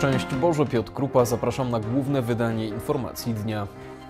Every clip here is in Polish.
Szczęść Boże, Piotr Krupa, zapraszam na główne wydanie informacji dnia.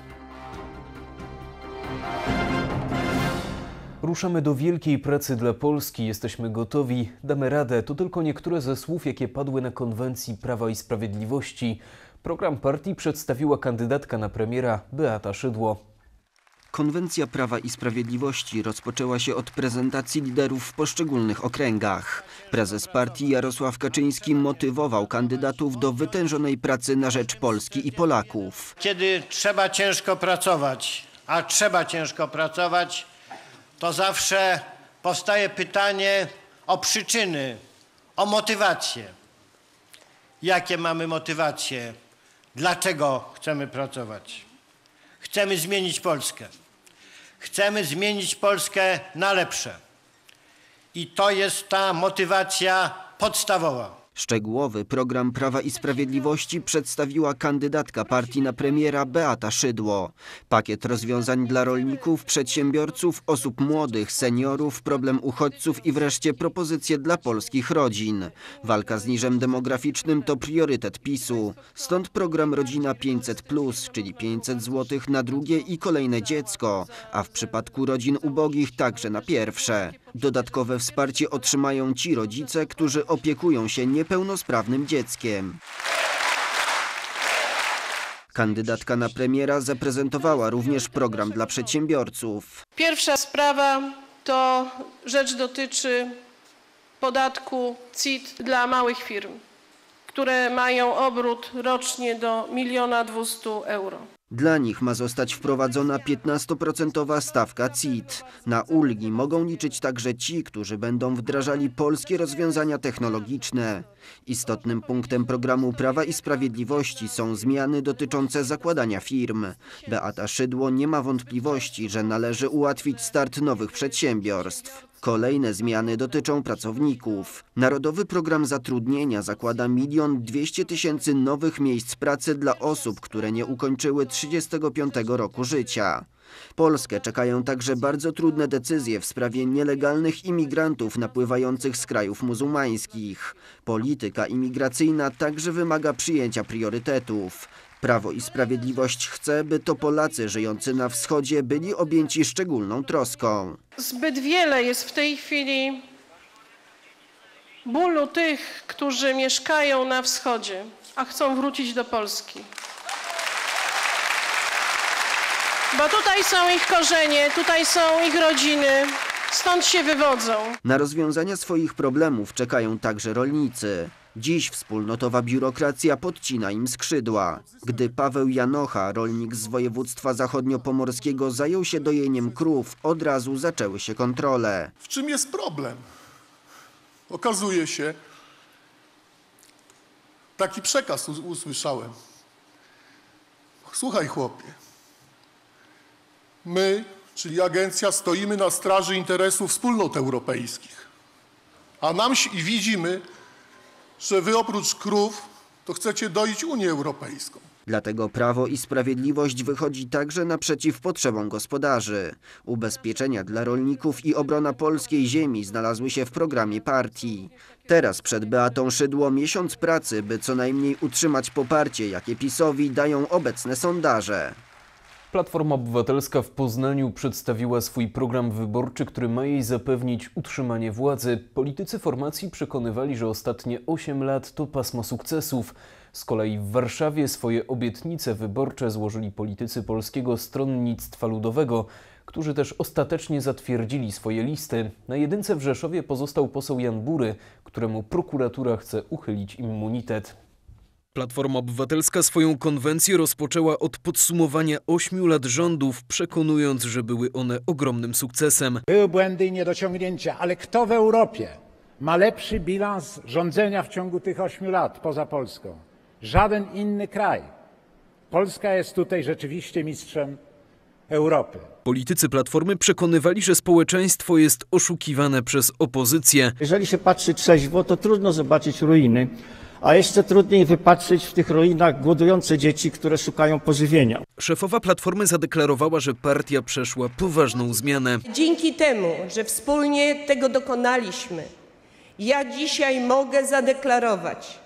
Ruszamy do wielkiej pracy dla Polski, jesteśmy gotowi, damy radę. To tylko niektóre ze słów, jakie padły na konwencji Prawa i Sprawiedliwości. Program partii przedstawiła kandydatka na premiera Beata Szydło. Konwencja Prawa i Sprawiedliwości rozpoczęła się od prezentacji liderów w poszczególnych okręgach. Prezes partii Jarosław Kaczyński motywował kandydatów do wytężonej pracy na rzecz Polski i Polaków. Kiedy trzeba ciężko pracować, a trzeba ciężko pracować, to zawsze powstaje pytanie o przyczyny, o motywację. Jakie mamy motywacje? Dlaczego chcemy pracować? Chcemy zmienić Polskę. Chcemy zmienić Polskę na lepsze. I to jest ta motywacja podstawowa. Szczegółowy program Prawa i Sprawiedliwości przedstawiła kandydatka partii na premiera Beata Szydło. Pakiet rozwiązań dla rolników, przedsiębiorców, osób młodych, seniorów, problem uchodźców i wreszcie propozycje dla polskich rodzin. Walka z niżem demograficznym to priorytet PiS-u. Stąd program Rodzina 500+, czyli 500 zł na drugie i kolejne dziecko, a w przypadku rodzin ubogich także na pierwsze. Dodatkowe wsparcie otrzymają ci rodzice, którzy opiekują się niepełnosprawnym dzieckiem. Kandydatka na premiera zaprezentowała również program dla przedsiębiorców. Pierwsza sprawa to rzecz dotyczy podatku CIT dla małych firm, które mają obrót rocznie do 1 200 000 euro. Dla nich ma zostać wprowadzona 15% stawka CIT. Na ulgi mogą liczyć także ci, którzy będą wdrażali polskie rozwiązania technologiczne. Istotnym punktem programu Prawa i Sprawiedliwości są zmiany dotyczące zakładania firm. Beata Szydło nie ma wątpliwości, że należy ułatwić start nowych przedsiębiorstw. Kolejne zmiany dotyczą pracowników. Narodowy Program Zatrudnienia zakłada 1 200 000 nowych miejsc pracy dla osób, które nie ukończyły 35 roku życia. Polskę czekają także bardzo trudne decyzje w sprawie nielegalnych imigrantów napływających z krajów muzułmańskich. Polityka imigracyjna także wymaga przyjęcia priorytetów. Prawo i Sprawiedliwość chce, by to Polacy żyjący na wschodzie byli objęci szczególną troską. Zbyt wiele jest w tej chwili bólu tych, którzy mieszkają na wschodzie, a chcą wrócić do Polski. Bo tutaj są ich korzenie, tutaj są ich rodziny, stąd się wywodzą. Na rozwiązania swoich problemów czekają także rolnicy. Dziś wspólnotowa biurokracja podcina im skrzydła. Gdy Paweł Janocha, rolnik z województwa zachodniopomorskiego, zajął się dojeniem krów, od razu zaczęły się kontrole. W czym jest problem? Okazuje się, taki przekaz usłyszałem. Słuchaj, chłopie, my, czyli agencja, stoimy na straży interesów wspólnot europejskich, a i widzimy, że wy oprócz krów to chcecie doić Unię Europejską. Dlatego Prawo i Sprawiedliwość wychodzi także naprzeciw potrzebom gospodarzy. Ubezpieczenia dla rolników i obrona polskiej ziemi znalazły się w programie partii. Teraz przed Beatą Szydło miesiąc pracy, by co najmniej utrzymać poparcie, jakie PiS-owi dają obecne sondaże. Platforma Obywatelska w Poznaniu przedstawiła swój program wyborczy, który ma jej zapewnić utrzymanie władzy. Politycy formacji przekonywali, że ostatnie 8 lat to pasmo sukcesów. Z kolei w Warszawie swoje obietnice wyborcze złożyli politycy Polskiego Stronnictwa Ludowego, którzy też ostatecznie zatwierdzili swoje listy. Na jedynce w Rzeszowie pozostał poseł Jan Bury, któremu prokuratura chce uchylić immunitet. Platforma Obywatelska swoją konwencję rozpoczęła od podsumowania 8 lat rządów, przekonując, że były one ogromnym sukcesem. Były błędy i niedociągnięcia, ale kto w Europie ma lepszy bilans rządzenia w ciągu tych 8 lat poza Polską? Żaden inny kraj. Polska jest tutaj rzeczywiście mistrzem Europy. Politycy Platformy przekonywali, że społeczeństwo jest oszukiwane przez opozycję. Jeżeli się patrzy trzeźwo, to trudno zobaczyć ruiny. A jeszcze trudniej wypatrzyć w tych ruinach głodujące dzieci, które szukają pożywienia. Szefowa Platformy zadeklarowała, że partia przeszła poważną zmianę. Dzięki temu, że wspólnie tego dokonaliśmy, ja dzisiaj mogę zadeklarować,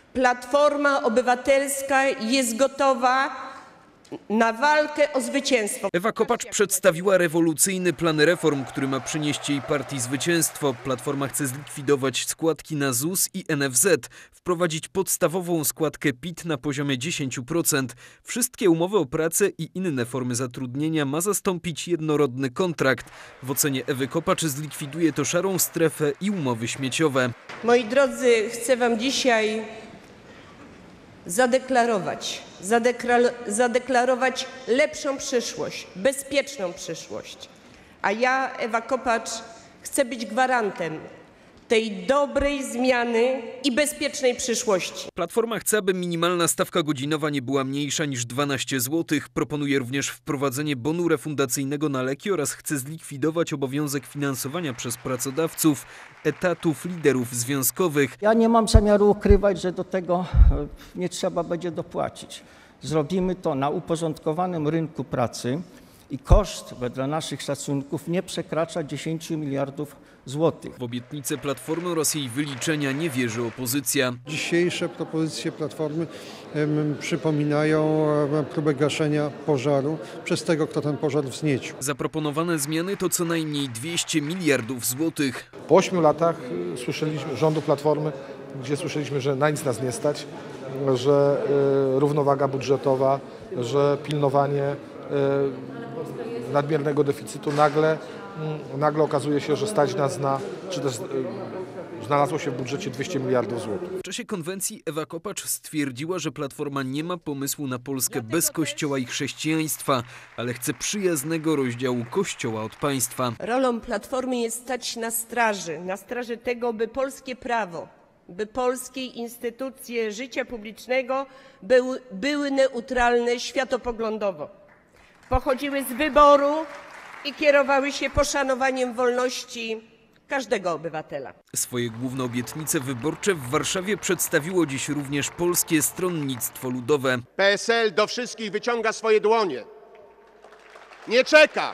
Platforma Obywatelska jest gotowa na walkę o zwycięstwo. Ewa Kopacz przedstawiła rewolucyjny plan reform, który ma przynieść jej partii zwycięstwo. Platforma chce zlikwidować składki na ZUS i NFZ, wprowadzić podstawową składkę PIT na poziomie 10%. Wszystkie umowy o pracę i inne formy zatrudnienia ma zastąpić jednorodny kontrakt. W ocenie Ewy Kopacz zlikwiduje to szarą strefę i umowy śmieciowe. Moi drodzy, chcę wam dzisiaj zadeklarować lepszą przyszłość, bezpieczną przyszłość. A ja, Ewa Kopacz, chcę być gwarantem tej dobrej zmiany i bezpiecznej przyszłości. Platforma chce, aby minimalna stawka godzinowa nie była mniejsza niż 12 zł. Proponuje również wprowadzenie bonu refundacyjnego na leki oraz chce zlikwidować obowiązek finansowania przez pracodawców etatów liderów związkowych. Ja nie mam zamiaru ukrywać, że do tego nie trzeba będzie dopłacić. Zrobimy to na uporządkowanym rynku pracy i koszt wedle naszych szacunków nie przekracza 10 miliardów złotych. W obietnicę Platformy oraz jej wyliczenia nie wierzy opozycja. Dzisiejsze propozycje Platformy przypominają próbę gaszenia pożaru przez tego, kto ten pożar wzniecił. Zaproponowane zmiany to co najmniej 200 miliardów złotych. Po 8 latach rządu Platformy, gdzie słyszeliśmy, że na nic nas nie stać, że równowaga budżetowa, że pilnowanie nadmiernego deficytu, nagle okazuje się, że stać nas na, czy też znalazło się w budżecie 200 miliardów złotych. W czasie konwencji Ewa Kopacz stwierdziła, że Platforma nie ma pomysłu na Polskę bez Kościoła i chrześcijaństwa, ale chce przyjaznego rozdziału Kościoła od państwa. Rolą Platformy jest stać na straży tego, by polskie prawo, by polskie instytucje życia publicznego były neutralne światopoglądowo, pochodziły z wyboru i kierowały się poszanowaniem wolności każdego obywatela. Swoje główne obietnice wyborcze w Warszawie przedstawiło dziś również Polskie Stronnictwo Ludowe. PSL do wszystkich wyciąga swoje dłonie. Nie czeka.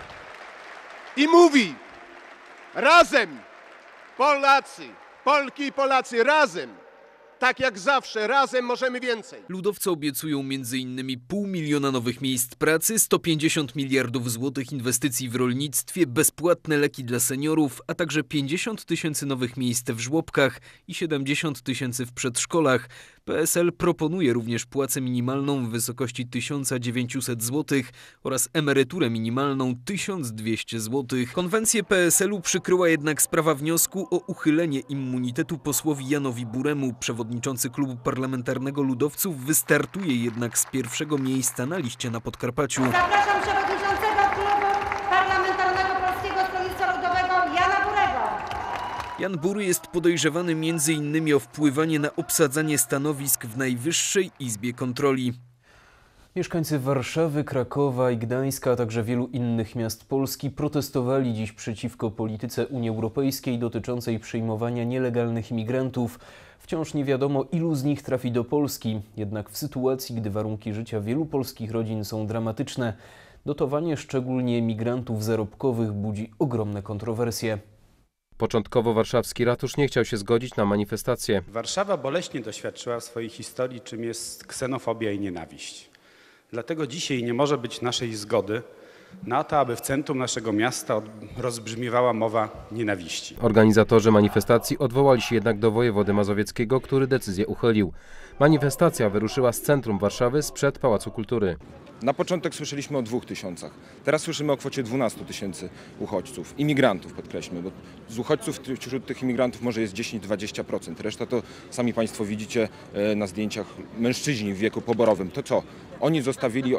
I mówi: razem, Polacy, Polki i Polacy, razem. Tak jak zawsze, razem możemy więcej. Ludowcy obiecują m.in. 500 000 nowych miejsc pracy, 150 miliardów złotych inwestycji w rolnictwie, bezpłatne leki dla seniorów, a także 50 000 nowych miejsc w żłobkach i 70 000 w przedszkolach. PSL proponuje również płacę minimalną w wysokości 1900 zł oraz emeryturę minimalną 1200 zł. Konwencję PSL-u przykryła jednak sprawa wniosku o uchylenie immunitetu posłowi Janowi Buremu. Przewodniczący Klubu Parlamentarnego Ludowców wystartuje jednak z pierwszego miejsca na liście na Podkarpaciu. Zapraszam przewodniczącego Klubu Parlamentarnego Polskiego Stronnictwa Ludowego Jana Burego. Jan Bury jest podejrzewany m.in. o wpływanie na obsadzanie stanowisk w Najwyższej Izbie Kontroli. Mieszkańcy Warszawy, Krakowa i Gdańska, a także wielu innych miast Polski protestowali dziś przeciwko polityce Unii Europejskiej dotyczącej przyjmowania nielegalnych imigrantów. Wciąż nie wiadomo, ilu z nich trafi do Polski. Jednak w sytuacji, gdy warunki życia wielu polskich rodzin są dramatyczne, dotowanie szczególnie migrantów zarobkowych budzi ogromne kontrowersje. Początkowo warszawski ratusz nie chciał się zgodzić na manifestację. Warszawa boleśnie doświadczyła w swojej historii, czym jest ksenofobia i nienawiść. Dlatego dzisiaj nie może być naszej zgody na to, aby w centrum naszego miasta rozbrzmiewała mowa nienawiści. Organizatorzy manifestacji odwołali się jednak do wojewody mazowieckiego, który decyzję uchylił. Manifestacja wyruszyła z centrum Warszawy sprzed Pałacu Kultury. Na początek słyszeliśmy o 2000. Teraz słyszymy o kwocie 12 000 uchodźców, imigrantów podkreślmy, bo z uchodźców wśród tych imigrantów może jest 10-20%. Reszta to sami Państwo widzicie na zdjęciach mężczyźni w wieku poborowym. To co? Oni zostawili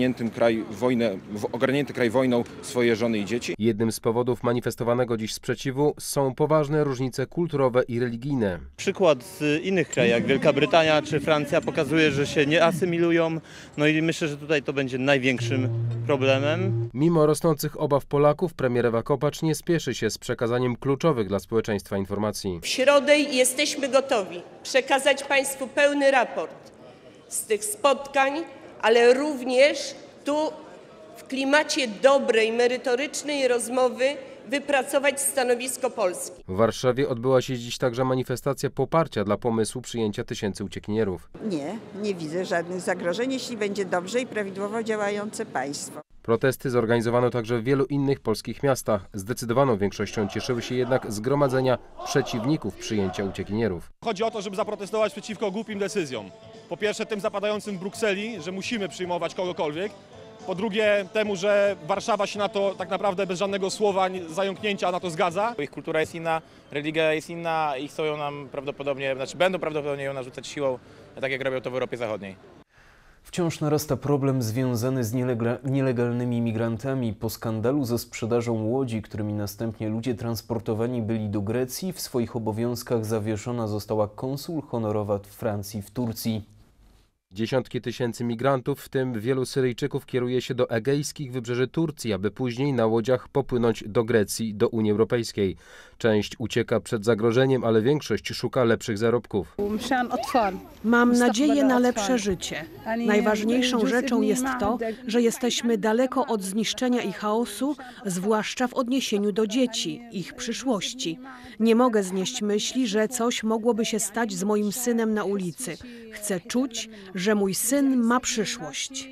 ogarnięty kraj wojną swoje żony i dzieci. Jednym z powodów manifestowanego dziś sprzeciwu są poważne różnice kulturowe i religijne. Przykład z innych krajów, jak Wielka Brytania czy Francja, pokazuje, że się nie asymilują. No i myślę, że tutaj to będzie największym problemem. Mimo rosnących obaw Polaków, premier Ewa Kopacz nie spieszy się z przekazaniem kluczowych dla społeczeństwa informacji. W środę jesteśmy gotowi przekazać Państwu pełny raport z tych spotkań, ale również tu w klimacie dobrej, merytorycznej rozmowy wypracować stanowisko Polski. W Warszawie odbyła się dziś także manifestacja poparcia dla pomysłu przyjęcia tysięcy uciekinierów. Nie widzę żadnych zagrożeń, jeśli będzie dobrze i prawidłowo działające państwo. Protesty zorganizowano także w wielu innych polskich miastach. Zdecydowaną większością cieszyły się jednak zgromadzenia przeciwników przyjęcia uciekinierów. Chodzi o to, żeby zaprotestować przeciwko głupim decyzjom. Po pierwsze tym zapadającym w Brukseli, że musimy przyjmować kogokolwiek. Po drugie temu, że Warszawa się na to tak naprawdę bez żadnego słowa zająknięcia na to zgadza. Ich kultura jest inna, religia jest inna i chcą ją nam prawdopodobnie, będą prawdopodobnie ją narzucać siłą, tak jak robią to w Europie Zachodniej. Wciąż narasta problem związany z nielegalnymi migrantami. Po skandalu ze sprzedażą łodzi, którymi następnie ludzie transportowani byli do Grecji, w swoich obowiązkach zawieszona została konsul honorowa Francji w Turcji. Dziesiątki tysięcy migrantów, w tym wielu Syryjczyków, kieruje się do egejskich wybrzeży Turcji, aby później na łodziach popłynąć do Grecji, do Unii Europejskiej. Część ucieka przed zagrożeniem, ale większość szuka lepszych zarobków. Mam nadzieję na lepsze życie. Najważniejszą rzeczą jest to, że jesteśmy daleko od zniszczenia i chaosu, zwłaszcza w odniesieniu do dzieci, ich przyszłości. Nie mogę znieść myśli, że coś mogłoby się stać z moim synem na ulicy. Chcę czuć, że mój syn ma przyszłość.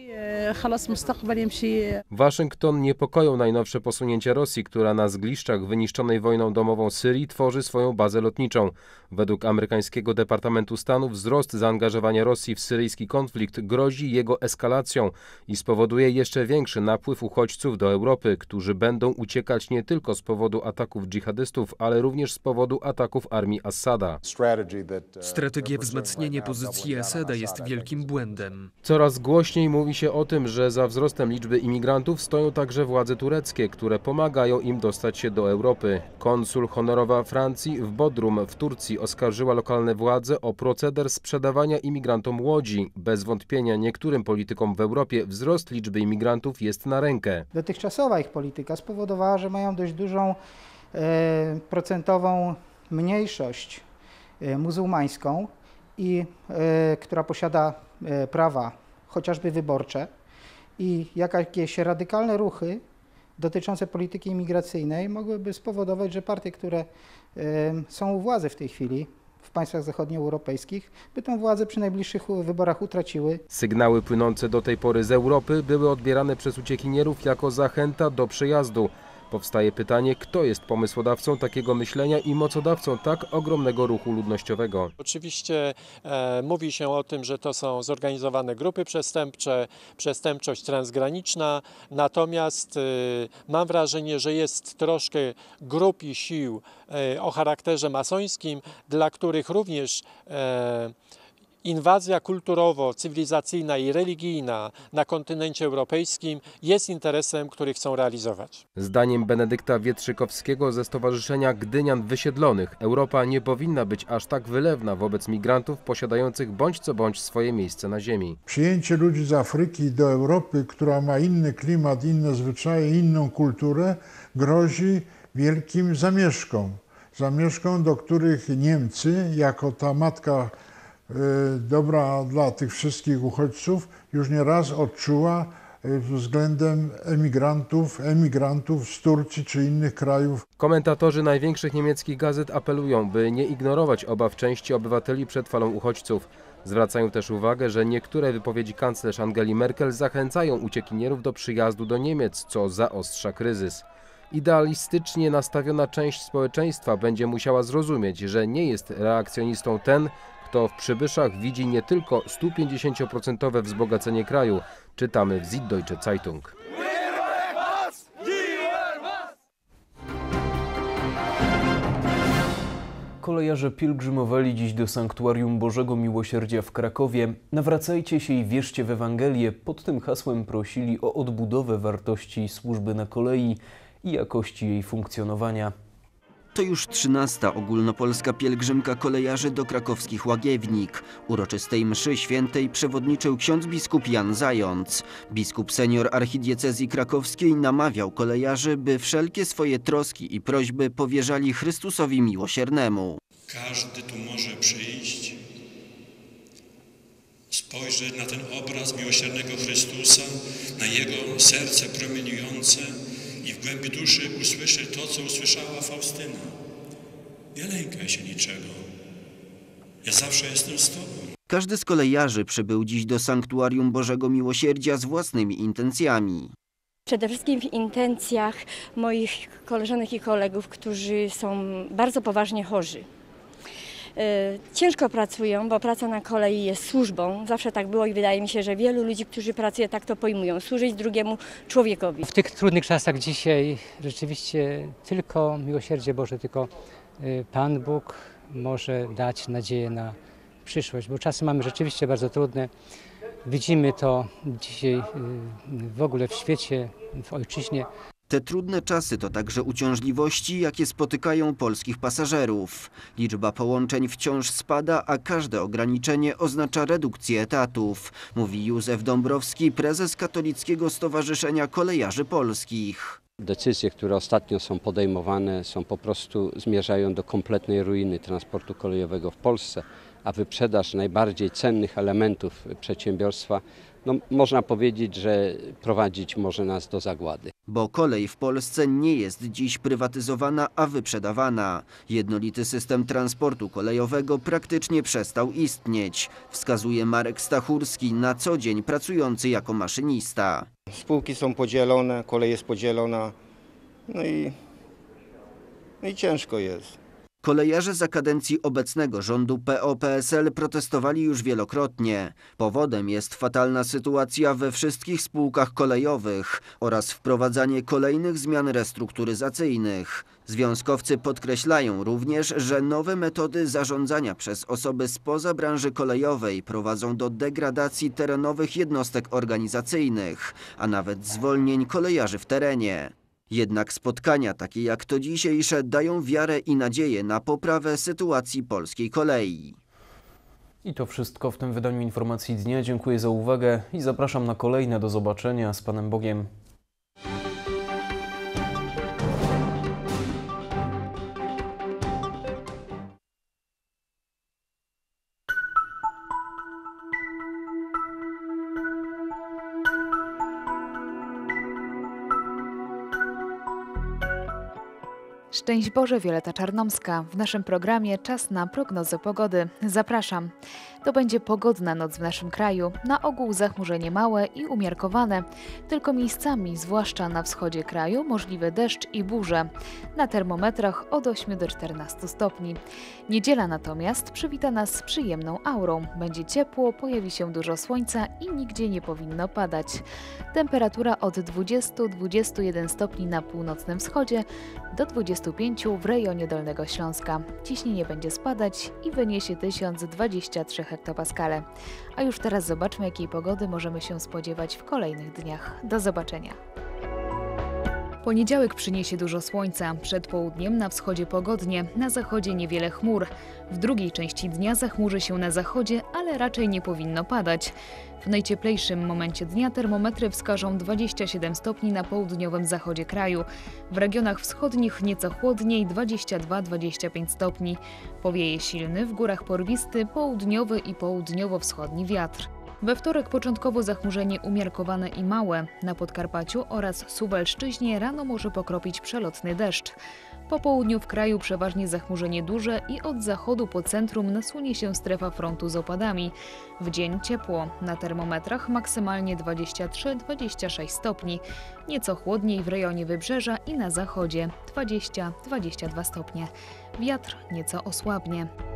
Waszyngton niepokoją najnowsze posunięcia Rosji, która na zgliszczach wyniszczonej wojną domową Syrii tworzy swoją bazę lotniczą. Według amerykańskiego Departamentu Stanu wzrost zaangażowania Rosji w syryjski konflikt grozi jego eskalacją i spowoduje jeszcze większy napływ uchodźców do Europy, którzy będą uciekać nie tylko z powodu ataków dżihadystów, ale również z powodu ataków armii Assada. Strategia wzmacniania pozycji Assada jest wielkim błędem. Coraz głośniej mówi się o tym, że za wzrostem liczby imigrantów stoją także władze tureckie, które pomagają im dostać się do Europy. Konsul honorowa Francji w Bodrum w Turcji oskarżyła lokalne władze o proceder sprzedawania imigrantom łodzi. Bez wątpienia niektórym politykom w Europie wzrost liczby imigrantów jest na rękę. Dotychczasowa ich polityka spowodowała, że mają dość dużą procentową mniejszość muzułmańską, która posiada prawa chociażby wyborcze, i jakieś radykalne ruchy dotyczące polityki imigracyjnej mogłyby spowodować, że partie, które są u władzy w tej chwili w państwach zachodnioeuropejskich, by tę władzę przy najbliższych wyborach utraciły. Sygnały płynące do tej pory z Europy były odbierane przez uciekinierów jako zachęta do przejazdu. Powstaje pytanie, kto jest pomysłodawcą takiego myślenia i mocodawcą tak ogromnego ruchu ludnościowego. Oczywiście mówi się o tym, że to są zorganizowane grupy przestępcze, przestępczość transgraniczna, natomiast mam wrażenie, że jest troszkę grup i sił o charakterze masońskim, dla których również inwazja kulturowo-cywilizacyjna i religijna na kontynencie europejskim jest interesem, który chcą realizować. Zdaniem Benedykta Wietrzykowskiego ze Stowarzyszenia Gdynian Wysiedlonych Europa nie powinna być aż tak wylewna wobec migrantów posiadających bądź co bądź swoje miejsce na ziemi. Przyjęcie ludzi z Afryki do Europy, która ma inny klimat, inne zwyczaje, inną kulturę, grozi wielkim zamieszkom. Zamieszkom, do których Niemcy, jako ta matka dobra dla tych wszystkich uchodźców, już nie raz odczuła względem emigrantów z Turcji czy innych krajów. Komentatorzy największych niemieckich gazet apelują, by nie ignorować obaw części obywateli przed falą uchodźców. Zwracają też uwagę, że niektóre wypowiedzi kanclerz Angeli Merkel zachęcają uciekinierów do przyjazdu do Niemiec, co zaostrza kryzys. Idealistycznie nastawiona część społeczeństwa będzie musiała zrozumieć, że nie jest reakcjonistą ten, kto w przybyszach widzi nie tylko 150% wzbogacenie kraju, czytamy w Süddeutsche Zeitung. Kolejarze pielgrzymowali dziś do Sanktuarium Bożego Miłosierdzia w Krakowie. Nawracajcie się i wierzcie w Ewangelię. Pod tym hasłem prosili o odbudowę wartości służby na kolei i jakości jej funkcjonowania. To już 13. ogólnopolska pielgrzymka kolejarzy do krakowskich Łagiewnik. Uroczystej mszy świętej przewodniczył ksiądz biskup Jan Zając. Biskup senior archidiecezji krakowskiej namawiał kolejarzy, by wszelkie swoje troski i prośby powierzali Chrystusowi Miłosiernemu. Każdy tu może przyjść, spojrzeć na ten obraz miłosiernego Chrystusa, na Jego serce promieniujące i w głębi duszy usłyszy to, co usłyszała Faustyna. Nie lękaj się niczego. Ja zawsze jestem z tobą. Każdy z kolejarzy przybył dziś do Sanktuarium Bożego Miłosierdzia z własnymi intencjami. Przede wszystkim w intencjach moich koleżanek i kolegów, którzy są bardzo poważnie chorzy. Ciężko pracują, bo praca na kolei jest służbą. Zawsze tak było i wydaje mi się, że wielu ludzi, którzy pracuje, tak to pojmują. Służyć drugiemu człowiekowi. W tych trudnych czasach dzisiaj rzeczywiście tylko miłosierdzie Boże, tylko Pan Bóg może dać nadzieję na przyszłość, bo czasy mamy rzeczywiście bardzo trudne. Widzimy to dzisiaj w ogóle w świecie, w ojczyźnie. Te trudne czasy to także uciążliwości, jakie spotykają polskich pasażerów. Liczba połączeń wciąż spada, a każde ograniczenie oznacza redukcję etatów, mówi Józef Dąbrowski, prezes Katolickiego Stowarzyszenia Kolejarzy Polskich. Decyzje, które ostatnio są podejmowane, po prostu zmierzają do kompletnej ruiny transportu kolejowego w Polsce, a wyprzedaż najbardziej cennych elementów przedsiębiorstwa, można powiedzieć, że prowadzić może nas do zagłady. Bo kolej w Polsce nie jest dziś prywatyzowana, a wyprzedawana. Jednolity system transportu kolejowego praktycznie przestał istnieć, wskazuje Marek Stachurski, na co dzień pracujący jako maszynista. Spółki są podzielone, kolej jest podzielona, no i ciężko jest. Kolejarze za kadencji obecnego rządu PO-PSL protestowali już wielokrotnie. Powodem jest fatalna sytuacja we wszystkich spółkach kolejowych oraz wprowadzanie kolejnych zmian restrukturyzacyjnych. Związkowcy podkreślają również, że nowe metody zarządzania przez osoby spoza branży kolejowej prowadzą do degradacji terenowych jednostek organizacyjnych, a nawet zwolnień kolejarzy w terenie. Jednak spotkania takie jak to dzisiejsze dają wiarę i nadzieję na poprawę sytuacji polskiej kolei. I to wszystko w tym wydaniu Informacji Dnia. Dziękuję za uwagę i zapraszam na kolejne. Do zobaczenia. Z Panem Bogiem. Szczęść Boże, Wioleta Czarnomska. W naszym programie czas na prognozę pogody. Zapraszam. To będzie pogodna noc w naszym kraju. Na ogół zachmurzenie małe i umiarkowane. Tylko miejscami, zwłaszcza na wschodzie kraju, możliwy deszcz i burze. Na termometrach od 8 do 14 stopni. Niedziela natomiast przywita nas przyjemną aurą. Będzie ciepło, pojawi się dużo słońca i nigdzie nie powinno padać. Temperatura od 20-21 stopni na północnym wschodzie do 25 w rejonie Dolnego Śląska. Ciśnienie będzie spadać i wyniesie 1023 hektopaskale. A już teraz zobaczmy, jakiej pogody możemy się spodziewać w kolejnych dniach. Do zobaczenia. Poniedziałek przyniesie dużo słońca. Przed południem na wschodzie pogodnie, na zachodzie niewiele chmur. W drugiej części dnia zachmurzy się na zachodzie, ale raczej nie powinno padać. W najcieplejszym momencie dnia termometry wskażą 27 stopni na południowym zachodzie kraju. W regionach wschodnich nieco chłodniej 22-25 stopni. Powieje silny, w górach porwisty, południowy i południowo-wschodni wiatr. We wtorek początkowo zachmurzenie umiarkowane i małe. Na Podkarpaciu oraz Suwalszczyźnie rano może pokropić przelotny deszcz. Po południu w kraju przeważnie zachmurzenie duże i od zachodu po centrum nasunie się strefa frontu z opadami. W dzień ciepło. Na termometrach maksymalnie 23-26 stopni. Nieco chłodniej w rejonie Wybrzeża i na zachodzie 20-22 stopnie. Wiatr nieco osłabnie.